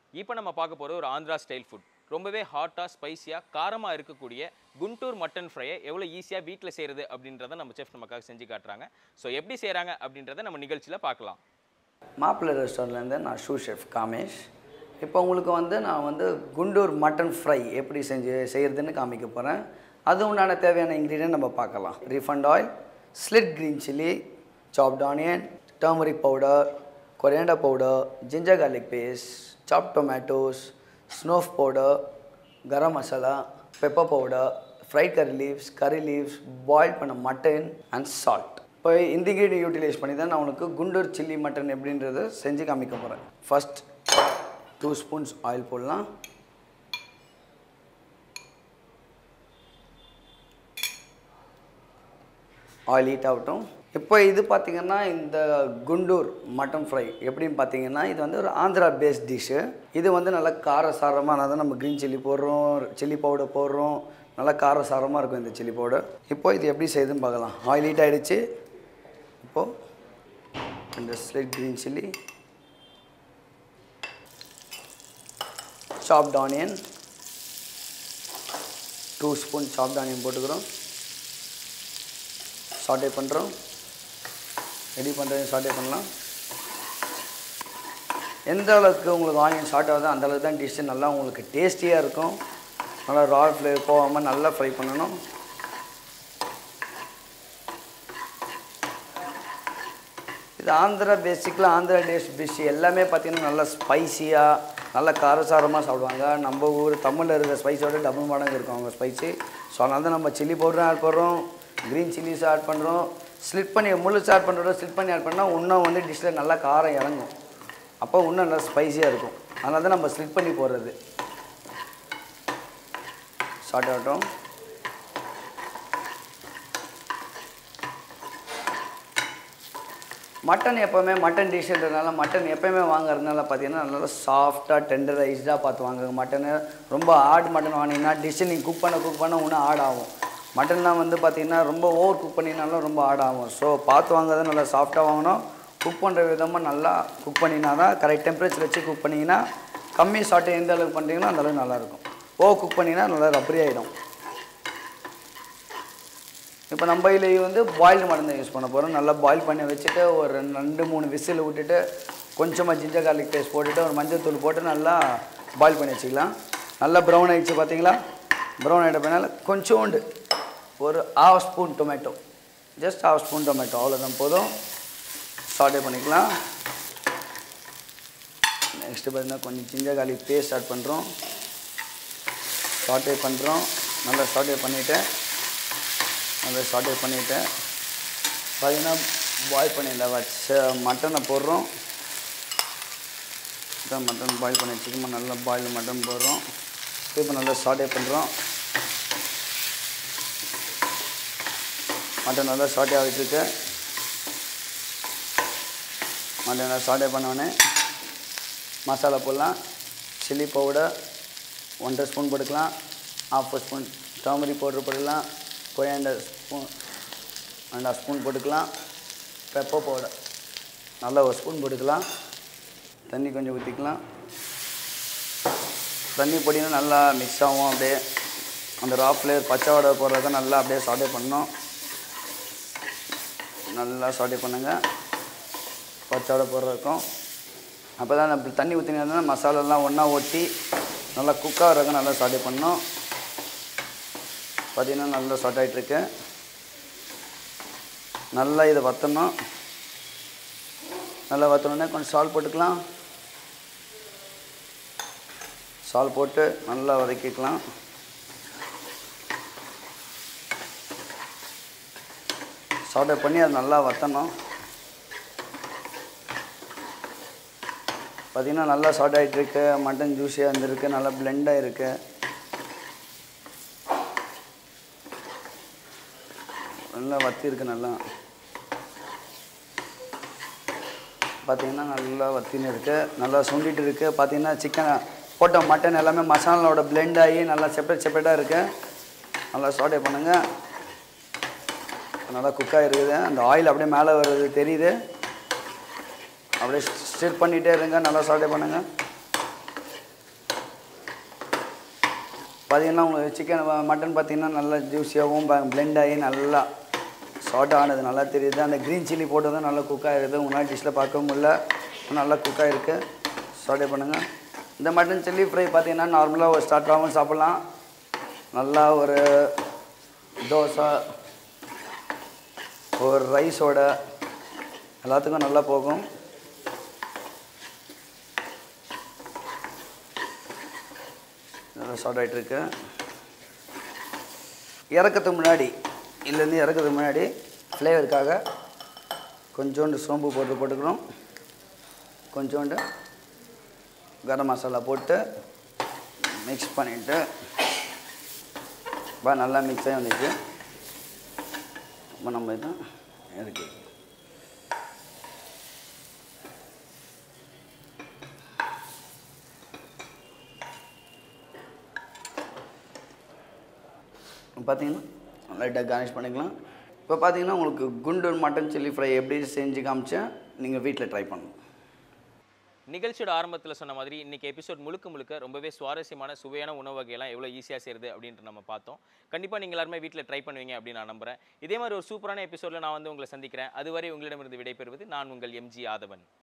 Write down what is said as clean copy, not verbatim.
இப்போ நம்ம பார்க்க போகிற ஒரு ஆந்திரா ஸ்டைல் ஃபுட். ரொம்பவே ஹாட்டாக ஸ்பைஸியாக காரமாக இருக்கக்கூடிய குண்டூர் மட்டன் ஃப்ரையை எவ்வளோ ஈஸியாக வீட்டில் செய்கிறது அப்படின்றத நம்ம செஃப் நமக்காக செஞ்சு காட்டுறாங்க. ஸோ எப்படி செய்கிறாங்க அப்படின்றத நம்ம நிகழ்ச்சியில் பார்க்கலாம். மாப்பிள்ளை ரெஸ்டாரண்ட்லேருந்து நான் ஷூ ஷெஃப் காமேஷ். இப்போ உங்களுக்கு நான் குண்டூர் மட்டன் ஃப்ரை எப்படி செய்கிறதுன்னு காமிக்க போகிறேன். அது உண்டான தேவையான இன்க்ரீடியன்ட் நம்ம பார்க்கலாம். Refined oil, slit green chilli, chopped onion, turmeric powder, coriander powder, ginger garlic paste, chopped tomatoes, ஸ்னோஃப் powder, garam masala, pepper powder, fried curry leaves, boil பண்ண மட்டன் அண்ட் சால்ட். இப்போ இந்த இன்க்ரீடியன்ட் யூட்டிலைஸ் பண்ணி தான் நான் உனக்கு குண்டூர் சில்லி மட்டன் எப்படின்றத செஞ்சு காமிக்க போகிறேன். ஃபஸ்ட் 2 ஸ்பூன்ஸ் ஆயில் போடலாம். ஆயில் ஹீட் ஆகட்டும். இப்போ இது பார்த்திங்கன்னா இந்த குண்டூர் மட்டன் ஃப்ரை எப்படின்னு பார்த்தீங்கன்னா இது ஒரு ஆந்திரா பேஸ்ட் டிஷ்ஷு. இது நல்லா காரசாரமாக தான் நம்ம க்ரீன் சில்லி போடுறோம், சில்லி பவுடர் போடுறோம். நல்லா காரசாரமாக இருக்கும் இந்த சில்லி பவுடர். இப்போ இது எப்படி செய்யுதுன்னு பார்க்கலாம். ஆயில் ஹீட் ஆகிடுச்சு. இப்போது இந்த slit green chilli, chopped onion, 2 spoon chopped onion போட்டுக்கிறோம். சாட்டே பண்ணுறோம். ரெடி பண்ணுறது சாட்டே பண்ணலாம். எந்த அளவுக்கு உங்களுக்கு ஆனியன் சாட் ஆகுதோ அந்த அளவுக்கு தான் டிஷ்ஷு நல்லா உங்களுக்கு டேஸ்டியாக இருக்கும். நல்லா ரா ஃப்ளேவர் போகாமல் நல்லா ஃப்ரை பண்ணணும். இது ஆந்திரா பேசிக்கில் ஆந்திரா டிஷ் எல்லாமே பார்த்திங்கன்னா நல்லா ஸ்பைஸியாக நல்லா காரசாரமாக சாப்பிடுவாங்க. நம்ம ஊர் தமிழில் இருக்கிற ஸ்பைஸோட டபுள் மடங்கு இருக்கும் அவங்க ஸ்பைஸு. ஸோ அதனால தான் நம்ம சில்லி பவுடரும் ஆட் பண்ணுறோம், க்ரீன் சில்லிஸ் ஆட் பண்ணுறோம். ஸ்லிட் பண்ணி முழுசு ஆட் பண்ணுறோட ஸ்லிட் பண்ணி ஆட் பண்ணால் இன்னும் டிஷ்ஷில் நல்லா காரம் இறங்கும். அப்போ இன்னும் நல்லா ஸ்பைஸியாக இருக்கும். அதனால தான் நம்ம ஸ்லிட் பண்ணி போடுறது. ஸ்டார்ட் ஆகட்டும். மட்டன் எப்போவுமே மட்டன் டிஷ்ன்றதுனால மட்டன் எப்போயுமே வாங்குறதுனால பார்த்தீங்கன்னா நல்லா சாஃப்டாக டெண்டரைஸ்டாக பார்த்து வாங்குங்க. மட்டனு ரொம்ப ஆட் மட்டன் வாங்கினீங்கன்னா டிஷ்ஷு நீங்கள் குக் பண்ண இன்னும் ஆட் ஆகும். மட்டன்லாம் பார்த்தீங்கன்னா ரொம்ப ஓவர் குக் பண்ணினாலும் ரொம்ப ஆட் ஆகும். ஸோ பார்த்து வாங்குறத நல்லா சாஃப்டாக வாங்கணும். குக் பண்ணுற விதமாக நல்லா குக் பண்ணினா தான் கரெக்ட் டெம்பரேச்சர் வச்சு குக் பண்ணிங்கன்னா கம்மி சாட்டை எந்த அளவுக்கு பண்ணுறீங்களோ அந்தளவுக்கு நல்லாயிருக்கும். ஓவர் குக் பண்ணிங்கன்னா நல்லா ரப்பரி ஆகிடும். இப்போ நம்ம இதில் பாயில்டு மட்டன் தான் யூஸ் பண்ண போகிறோம். நல்லா பாயில் பண்ணி வச்சுட்டு ஒரு 2-3 விசில் விட்டுட்டு கொஞ்சமாக ஜிஞ்சர் கார்லிக் பேஸ்ட் போட்டுட்டு ஒரு மஞ்சள் தூள் போட்டு நல்லா பாயில் பண்ணி வச்சுக்கலாம். நல்லா ப்ரௌன் ஆகிடுச்சு பார்த்தீங்களா? ப்ரௌன் ஆகிட்ட பின்னால் கொஞ்சோண்டு ஒரு 1/2 spoon tomato, just 1/2 spoon tomato அவ்வளோதான் போதும். சாட்டே பண்ணிக்கலாம். நெக்ஸ்ட்டு பார்த்தீங்கன்னா கொஞ்சம் ஜிஞ்சர் கார்லிக் பேஸ்ட் ஆட் பண்ணுறோம். சாட்டே பண்ணுறோம். நல்லா சாட்டே பண்ணிவிட்டு பார்த்தீங்கன்னா பாயில் பண்ணி வச்ச மட்டனை போடுறோம். மட்டன் பாயில் பண்ணி வச்சுக்கோமா, நல்லா பாயில் மட்டன் போடுறோம். இப்போ நல்லா சாட்டே பண்ணுறோம். மட்டன் நல்லா சாட்டே ஆகிட்டுருக்கு. மட்டன் நல்லா சாட்டே பண்ணோடனே மசாலா போடலாம். சில்லி பவுடர் 1.5 ஸ்பூன் போட்டுக்கலாம். 1/2 ஸ்பூன் டர்மரிக் பவுடர் போட்டுக்கலாம். கொரியாண்டர் ஸ்பூன் 1.5 ஸ்பூன் போட்டுக்கலாம். பெப்பர் பவுடர் நல்லா 1 ஸ்பூன் போட்டுக்கலாம். தண்ணி கொஞ்சம் ஊற்றிக்கலாம். தண்ணி போட்டிங்கன்னா நல்லா மிக்ஸ் ஆகும். அப்படியே அந்த ரா ஃப்ளேவர் பச்சை வடை போடுறத நல்லா அப்படியே சாட்டே பண்ணணும். நல்லா சாட்டே பண்ணுங்க பச்சை வடை போடுறதுக்கும். அப்போ தான் நம்ம தண்ணி ஊற்றினா மசாலாலாம் ஒன்றா ஒட்டி நல்லா குக் ஆகிறதுக்கும் நல்லா சாட்டே பண்ணணும். பார்த்திங்கன்னா நல்லா சாட் ஆகிட்டுருக்கு. நல்லா இதை வற்றணும். நல்லா வற்றணுன்னே கொஞ்சம் சால்ட் போட்டுக்கலாம். சால்ட் போட்டு நல்லா வதக்கிக்கலாம். சாட்டை பண்ணி அது நல்லா வற்றணும். பார்த்திங்கன்னா நல்லா சாட் ஆகிட்டுருக்கு. மட்டன் ஜூஸியாக இருந்திருக்கு. நல்லா பிளெண்ட் ஆகிருக்கு. நல்லா வற்றிருக்கு. நல்லா பார்த்திங்கன்னா நல்லா வற்றின்னு இருக்குது. நல்லா சுண்டிட்டு இருக்குது. பார்த்திங்கன்னா சிக்கன் போட்ட மட்டன் எல்லாமே மசாலாவோட பிளெண்ட் ஆகி நல்லா செப்பரேட்டாக இருக்குது. நல்லா சாட்டே பண்ணுங்கள். நல்லா குக் ஆகிருக்குது. அந்த ஆயில் அப்படியே மேலே வருது தெரியுது. அப்படியே ஸ்டிர் பண்ணிகிட்டே இருங்க. நல்லா சாட்டே பண்ணுங்கள். பார்த்தீங்கன்னா உங்களுக்கு சிக்கன் மட்டன் பார்த்தீங்கன்னா நல்லா ஜூஸியாகவும் பிளெண்ட் ஆகி நல்லா சால்ட் ஆனது நல்லா தெரியுது. அந்த க்ரீன் சில்லி போட்டதும் நல்லா குக் ஆகிடுது. முன்னாடி டிஷ்ஷில் பார்க்க முடியல, நல்லா குக் ஆகிருக்கு. சால்ட்டே பண்ணுங்கள். இந்த மட்டன் சில்லி ஃப்ரை பார்த்தீங்கன்னா நார்மலாக ஒரு ஸ்டார்டராகவும் சாப்பிட்லாம். நல்லா ஒரு தோசை ஒரு ரைஸோட எல்லாத்துக்கும் நல்லா போகும். நல்லா சால்ட் ஆகிட்டுருக்கு. இறக்கிறதுக்கு முன்னாடி ஃப்ளேவருக்காக கொஞ்சோண்டு சோம்பு போட்டுக்கணும். கொஞ்சோண்டு கரம் மசாலா போட்டு மிக்ஸ் பண்ணிவிட்டு நல்லா மிக்ஸ் ஆகி வந்துச்சு. இப்போ நம்ம இதை இறக்கி பார்த்தீங்கன்னா லைட்டாக கார்னிஷ் பண்ணிக்கலாம். இப்போ பார்த்தீங்கன்னா உங்களுக்கு குண்டூர் மட்டன் சில்லி ஃப்ரை எப்படி செஞ்சு காமிச்சேன், நீங்கள் வீட்டில் ட்ரை பண்ணணும். நிகழ்ச்சியோட ஆரம்பத்தில் சொன்ன மாதிரி இன்றைக்கி எபிசோட் முழுக்க ரொம்பவே சுவாரஸ்யமான சுவையான உணவு வகையெல்லாம் எவ்வளோ ஈஸியாக செய்யுது அப்படின்ட்டு நம்ம பார்த்தோம். கண்டிப்பாக நீங்கள் எல்லாருமே வீட்டில் ட்ரை பண்ணுவீங்க அப்படின்னு நான் நம்புகிறேன். இதே மாதிரி ஒரு சூப்பரான எபிசோடில் நான் வந்து உங்களை சந்திக்கிறேன். அதுவரை உங்களிடமிருந்து விடைபெறுவது நான் உங்கள் எம்ஜி ஆதவன்.